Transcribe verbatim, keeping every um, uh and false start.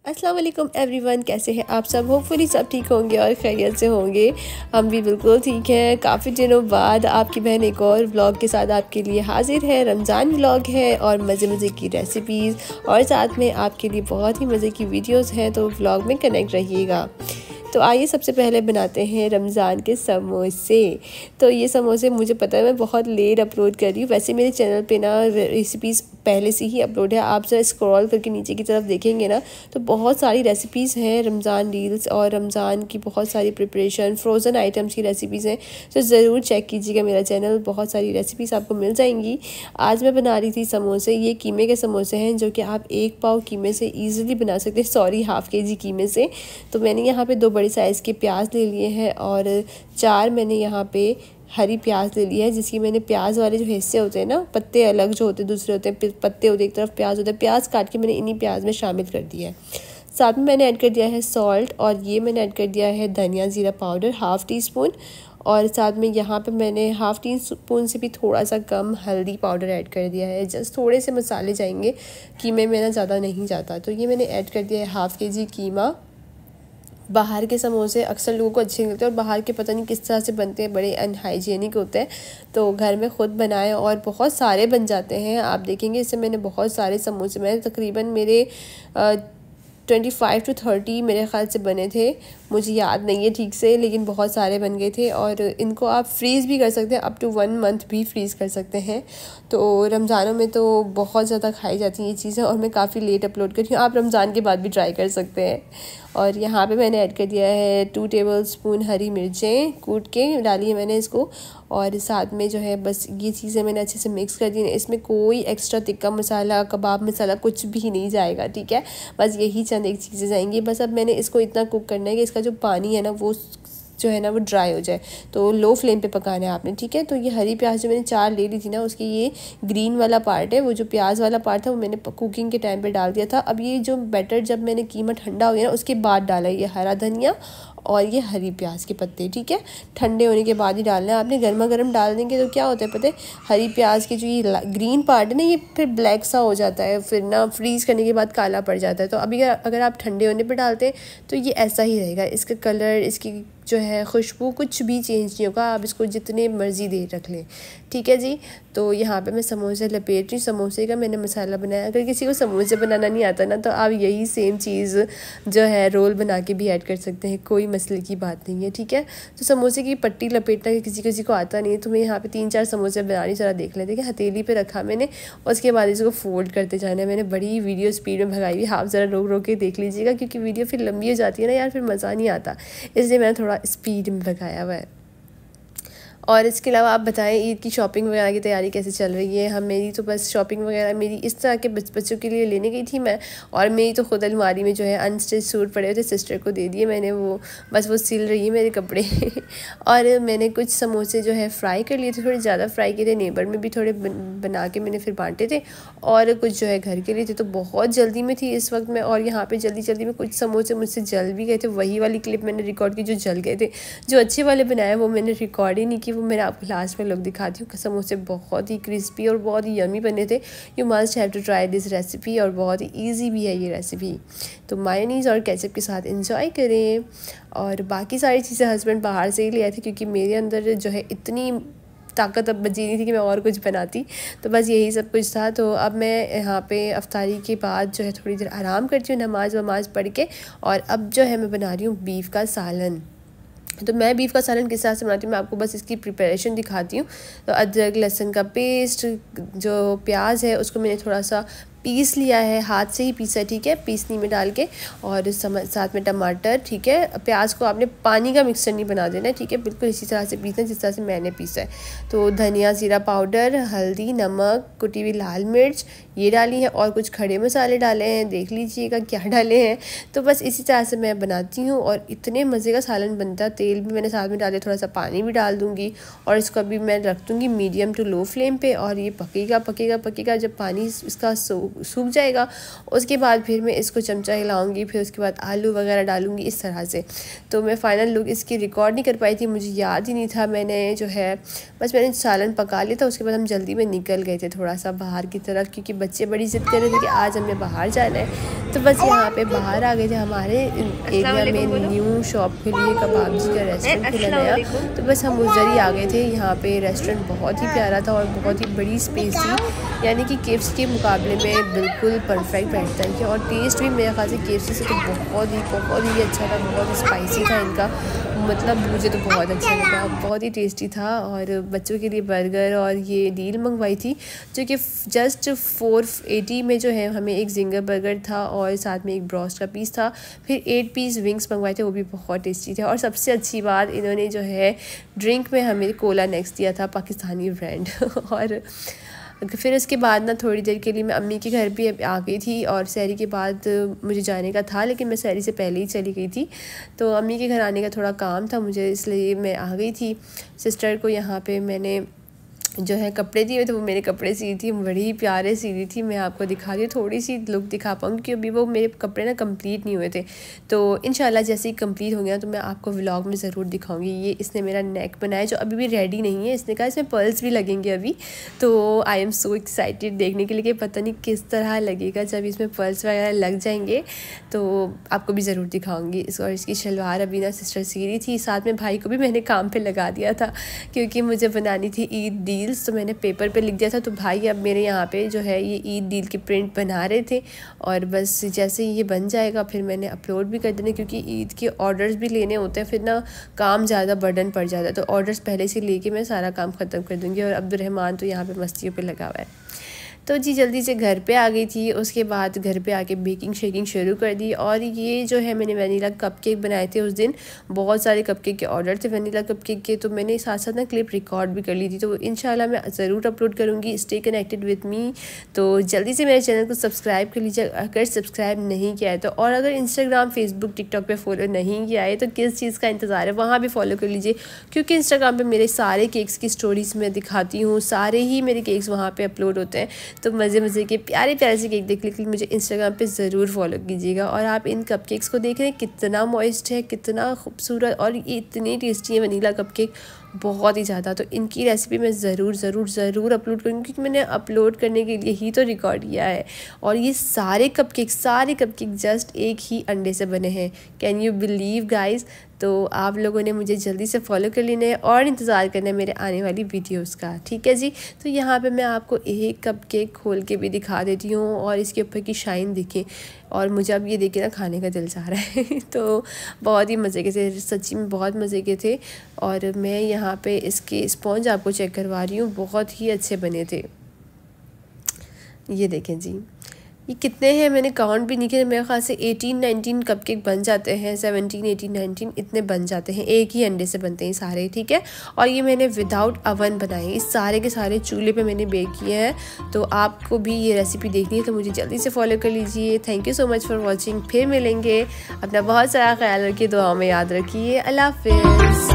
अस्सलाम वालेकुम एवरीवन, कैसे हैं आप सब। होपफुली सब ठीक होंगे और खैरियत से होंगे। हम भी बिल्कुल ठीक हैं। काफ़ी दिनों बाद आपकी बहन एक और व्लॉग के साथ आपके लिए हाजिर है। रमज़ान व्लॉग है और मज़े मज़े की रेसिपीज़ और साथ में आपके लिए बहुत ही मज़े की वीडियोस हैं, तो व्लॉग में कनेक्ट रहिएगा। तो आइए सबसे पहले बनाते हैं रमज़ान के समोसे। तो ये समोसे मुझे पता है मैं बहुत लेट अपलोड कर रही हूँ। वैसे मेरे चैनल पे ना रेसिपीज़ पहले से ही अपलोड है। आप जरा स्क्रॉल करके नीचे की तरफ देखेंगे ना तो बहुत सारी रेसिपीज़ हैं, रमज़ान रील्स और रमज़ान की बहुत सारी प्रिपरेशन, फ्रोज़न आइटम्स की रेसिपीज़ हैं। तो ज़रूर चेक कीजिएगा मेरा चैनल, बहुत सारी रेसिपीज़ आपको मिल जाएंगी। आज मैं बना रही थी समोसे। ये कीमे के समोसे हैं जो कि आप एक पाव कीमे से ईज़िली बना सकते हैं, सॉरी हाफ़ के जी कीमे से। तो मैंने यहाँ पे दो बड़े साइज़ के प्याज ले लिए हैं और चार मैंने यहाँ पे हरी प्याज ले लिया है, जिसकी मैंने प्याज वाले जो हिस्से होते हैं ना, पत्ते अलग जो होते हैं, दूसरे होते हैं पत्ते होते हैं, एक तरफ प्याज होता है, प्याज काट के मैंने इन्हीं प्याज में शामिल कर दिया है। साथ में मैंने ऐड कर दिया है सॉल्ट और ये मैंने ऐड कर दिया है धनिया ज़ीरा पाउडर हाफ़ टी स्पून। और साथ में यहाँ पे मैंने हाफ़ टी स्पून से भी थोड़ा सा कम हल्दी पाउडर ऐड कर दिया है। जस्ट थोड़े से मसाले जाएंगे, कीमे में ना ज़्यादा नहीं जाता। तो ये मैंने ऐड कर दिया है हाफ़ के जी कीमा। बाहर के समोसे अक्सर लोगों को अच्छे लगते हैं और बाहर के पता नहीं किस तरह से बनते हैं, बड़े अनहाइजीनिक होते हैं। तो घर में ख़ुद बनाएं और बहुत सारे बन जाते हैं। आप देखेंगे इससे मैंने बहुत सारे समोसे बनाए, तकरीबन मेरे ट्वेंटी फाइव टू थर्टी मेरे ख़्याल से बने थे, मुझे याद नहीं है ठीक से, लेकिन बहुत सारे बन गए थे। और इनको आप फ्रीज़ भी कर सकते हैं, अप टू वन मंथ भी फ्रीज़ कर सकते हैं। तो रमज़ानों में तो बहुत ज़्यादा खाई जाती हैं ये चीज़ें और मैं काफ़ी लेट अपलोड कर रही हूँ। आप रमज़ान के बाद भी ट्राई कर सकते हैं। और यहाँ पे मैंने ऐड कर दिया है टू टेबल स्पून हरी मिर्चें कूट के डाली है मैंने इसको। और साथ में जो है बस ये चीज़ें मैंने अच्छे से मिक्स कर दी। इसमें कोई एक्स्ट्रा तिक्का मसाला, कबाब मसाला कुछ भी नहीं जाएगा, ठीक है। बस यही चंद एक चीज़ें जाएंगी। बस अब मैंने इसको इतना कुक करना है कि इसका जो पानी है ना वो जो है ना वो ड्राई हो जाए। तो लो फ्लेम पे पकाना है आपने, ठीक है। तो ये हरी प्याज जो मैंने चार ले ली थी ना, उसकी ये ग्रीन वाला पार्ट है, वो जो प्याज वाला पार्ट था वो मैंने कुकिंग के टाइम पे डाल दिया था। अब ये जो बैटर जब मैंने कीमा ठंडा हो गया ना उसके बाद डाला ये हरा धनिया और ये हरी प्याज के पत्ते, ठीक है। ठंडे होने के बाद ही डालना है आपने। गर्मा गर्म डाल देंगे तो क्या होता है पता है, हरी प्याज की जो ये ग्रीन पार्ट है ना ये फिर ब्लैक सा हो जाता है, फिर ना फ्रीज़ करने के बाद काला पड़ जाता है। तो अभी अगर आप ठंडे होने पे डालते हैं तो ये ऐसा ही रहेगा, इसका कलर, इसकी जो है खुशबू कुछ भी चेंज नहीं होगा। आप इसको जितने मर्ज़ी देर रख लें, ठीक है जी। तो यहाँ पे मैं समोसे लपेट रही हूँ। समोसे का मैंने मसाला बनाया। अगर किसी को समोसे बनाना नहीं आता ना तो आप यही सेम चीज़ जो है रोल बना के भी ऐड कर सकते हैं, कोई मसले की बात नहीं है, ठीक है। तो समोसे की पट्टी लपेटना किसी किसी को आता नहीं है, तो मैं यहाँ पे तीन चार समोसे बना रही, ज़रा देख लेते हैं। हथेली पे रखा मैंने और उसके बाद इसको फोल्ड करते जाना है। मैंने बड़ी वीडियो स्पीड में भगाई हुई, आप ज़रा रोक रोक के देख लीजिएगा क्योंकि वीडियो फिर लंबी हो जाती है ना यार, फिर मज़ा नहीं आता, इसलिए मैंने थोड़ा स्पीड में भगाया हुआ है। और इसके अलावा आप बताएं ईद की शॉपिंग वगैरह की तैयारी कैसे चल रही है। हम मेरी तो बस शॉपिंग वगैरह मेरी इस तरह के बच्चों के लिए लेने गई थी मैं, और मेरी तो खुद अलमारी में जो है अनस्टिच सूट पड़े हुए थे, सिस्टर को दे दिए मैंने, वो बस वो सिल रही है मेरे कपड़े और मैंने कुछ समोसे जो है फ्राई कर लिए थे, थोड़े ज़्यादा फ्राई किए थे, नेबर में भी थोड़े बना के मैंने फिर बांटे थे, और कुछ जो है घर के लिए थे। तो बहुत जल्दी में थी इस वक्त में, और यहाँ पर जल्दी जल्दी में कुछ समोसे मुझसे जल भी गए थे। वही वाली क्लिप मैंने रिकॉर्ड की जो जल गए थे, जो अच्छे वाले बनाए वो मैंने रिकॉर्ड ही नहीं की, वो मैंने आपको लास्ट में लोग दिखाती हूँ। समोसे बहुत ही क्रिस्पी और बहुत ही यमी बने थे। You must have to try this recipe, और बहुत ही इजी भी है ये रेसिपी। तो मायोनीज़ और केचप के साथ एंजॉय करें। और बाकी सारी चीज़ें हस्बैंड बाहर से ही ले आए थे क्योंकि मेरे अंदर जो है इतनी ताकत अब बची नहीं थी कि मैं और कुछ बनाती। तो बस यही सब कुछ था। तो अब मैं यहाँ पे अफ्तारी के बाद जो है थोड़ी देर आराम करती हूँ, नमाज वमाज पढ़ के, और अब जो है मैं बना रही हूँ बीफ का सालन। तो मैं बीफ का सालन किस तरह से बनाती हूँ मैं आपको बस इसकी प्रिपरेशन दिखाती हूँ। तो अदरक लहसुन का पेस्ट, जो प्याज है उसको मैंने थोड़ा सा पीस लिया है, हाथ से ही पीसा है, ठीक है, पीसनी में डाल के, और साथ में टमाटर, ठीक है। प्याज को आपने पानी का मिक्सचर नहीं बना देना है, ठीक है, बिल्कुल इसी तरह से पीसना जिस तरह से मैंने पीसा है। तो धनिया ज़ीरा पाउडर, हल्दी, नमक, कुटी हुई लाल मिर्च ये डाली है, और कुछ खड़े मसाले डाले हैं, देख लीजिएगा क्या डाले हैं। तो बस इसी तरह से मैं बनाती हूँ और इतने मज़े का सालन बनता है। तेल भी मैंने साथ में डाले, थोड़ा सा पानी भी डाल दूँगी, और इसको अभी मैं रख दूँगी मीडियम टू लो फ्लेम पे, और ये पकेगा पकेगा पकेगा। जब पानी इसका सूख जाएगा उसके बाद फिर मैं इसको चमचा हिलाऊंगी, फिर उसके बाद आलू वगैरह डालूंगी इस तरह से। तो मैं फ़ाइनल लुक इसकी रिकॉर्ड नहीं कर पाई थी, मुझे याद ही नहीं था। मैंने जो है बस मैंने सालन पका लिया था, उसके बाद हम जल्दी में निकल गए थे थोड़ा सा बाहर की तरफ, क्योंकि बच्चे बड़ी ज़िद कर रहे थे कि आज हमने बाहर जाना है। तो बस यहाँ पे बाहर आ गए थे। हमारे एरिया में न्यू शॉप खुली है, कबाब जी का रेस्टोरेंट खुला नया, तो बस हम उधर ही आ गए थे। यहाँ पे रेस्टोरेंट बहुत ही प्यारा था और बहुत ही बड़ी स्पेस थी, यानी कि केएफसी के मुकाबले में बिल्कुल परफेक्ट बैठता है। और टेस्ट भी मेरे ख्याल से केएफसी से तो बहुत ही बहुत ही अच्छा था, बहुत ही स्पाइसी था इनका, मतलब मुझे तो बहुत अच्छा लगा, बहुत ही टेस्टी था। और बच्चों के लिए बर्गर और ये डील मंगवाई थी जो कि जस्ट फोर एटी में जो है हमें एक जिंगर बर्गर था और साथ में एक ब्रोस्ट का पीस था। फिर एट पीस विंग्स मंगवाए थे, वो भी बहुत टेस्टी थे। और सबसे अच्छी बात, इन्होंने जो है ड्रिंक में हमें कोला नेक्स्ट दिया था, पाकिस्तानी ब्रांड। और फिर उसके बाद ना थोड़ी देर के लिए मैं अम्मी के घर भी आ गई थी और सहरी के बाद मुझे जाने का था, लेकिन मैं सहरी से पहले ही चली गई थी। तो अम्मी के घर आने का थोड़ा काम था मुझे, इसलिए मैं आ गई थी। सिस्टर को यहाँ पे मैंने जो है कपड़े दिए तो वो मेरे कपड़े सी थी, बड़ी प्यारे सी दी थी। मैं आपको दिखा दी, थोड़ी सी लुक दिखा पाऊँगी क्योंकि अभी वो मेरे कपड़े ना कंप्लीट नहीं हुए थे। तो इंशाल्लाह जैसे ही कंप्लीट हो गया तो मैं आपको व्लॉग में ज़रूर दिखाऊंगी। ये इसने मेरा नेक बनाया जो अभी भी रेडी नहीं है, इसने कहा इसमें पर्ल्स भी लगेंगे अभी। तो आई एम सो एक्साइटेड देखने के लिए कि पता नहीं किस तरह लगेगा जब इसमें पर्ल्स वगैरह लग जाएंगे, तो आपको भी ज़रूर दिखाऊँगी इसको। और इसकी शलवार अभी ना सिस्टर सी रही थी, साथ में भाई को भी मैंने काम पर लगा दिया था क्योंकि मुझे बनानी थी ईद डी तो मैंने पेपर पे लिख दिया था। तो भाई अब मेरे यहाँ पे जो है ये ईद डील के प्रिंट बना रहे थे और बस जैसे ही ये बन जाएगा फिर मैंने अपलोड भी कर देना, क्योंकि ईद के ऑर्डर्स भी लेने होते हैं, फिर ना काम ज़्यादा बर्डन पड़ जाता है। तो ऑर्डर्स पहले से लेके मैं सारा काम ख़त्म कर दूँगी। और अब्दुर्रहमान तो यहाँ पर मस्तियों पर लगा हुआ है। तो जी जल्दी से घर पे आ गई थी। उसके बाद घर पे आके बेकिंग शेकिंग शुरू कर दी। और ये जो है मैंने वनीला कपकेक बनाए थे उस दिन, बहुत सारे कपकेक के ऑर्डर थे वनीला कपकेक के, तो मैंने साथ साथ ना क्लिप रिकॉर्ड भी कर ली थी। तो इंशाल्लाह मैं ज़रूर अपलोड करूँगी। Stay connected with me. तो जल्दी से मेरे चैनल को सब्सक्राइब कर लीजिए अगर सब्सक्राइब नहीं किया है तो। और अगर इंस्टाग्राम फेसबुक टिकटॉक पर फॉलो नहीं किया है तो किस चीज़ का इंतज़ार है, वहाँ भी फॉलो कर लीजिए, क्योंकि इंस्टाग्राम पर मेरे सारे केक्स की स्टोरीज़ मैं दिखाती हूँ, सारे ही मेरे केक्स वहाँ पर अपलोड होते हैं। तो मज़े मज़े के प्यारे प्यारे से केक देख लेकिन मुझे इंस्टाग्राम पे ज़रूर फॉलो कीजिएगा। और आप इन कपकेक्स को देख रहे हैं कितना मॉइस्ट है, कितना खूबसूरत, और ये इतनी टेस्टी है वनीला कपकेक, बहुत ही ज़्यादा। तो इनकी रेसिपी मैं ज़रूर ज़रूर ज़रूर अपलोड करूँगी क्योंकि मैंने अपलोड करने के लिए ही तो रिकॉर्ड किया है। और ये सारे कपकेक सारे कपकेक जस्ट एक ही अंडे से बने हैं। Can you believe guys? तो आप लोगों ने मुझे जल्दी से फॉलो कर लेना है और इंतज़ार करना है मेरे आने वाली वीडियोस का, ठीक है जी। तो यहाँ पे मैं आपको एक कपकेक खोल के भी दिखा देती हूँ और इसके ऊपर की शाइन दिखे, और मुझे अब ये देख के ना खाने का दिल चाह रहा है। तो बहुत ही मज़े के थे, सच्ची में बहुत मज़े के थे। और मैं यहाँ पे इसके स्पॉन्ज आपको चेक करवा रही हूँ, बहुत ही अच्छे बने थे। ये देखें जी, ये कितने हैं मैंने काउंट भी नहीं किया, मेरे ख्याल से एटीन नाइनटीन कपकेक बन जाते हैं, सेवनटीन एटीन नाइनटीन इतने बन जाते हैं, एक ही अंडे से बनते हैं सारे, ठीक है। और ये मैंने विदाउट अवन बनाए, इस सारे के सारे चूल्हे पे मैंने बेक किए हैं। तो आपको भी ये रेसिपी देखनी है तो मुझे जल्दी से फॉलो कर लीजिए। Thank you so much for watching. फिर मिलेंगे, अपना बहुत सारा ख्याल रखिए, दुआओं में याद रखिए। अल्लाह हाफिज़।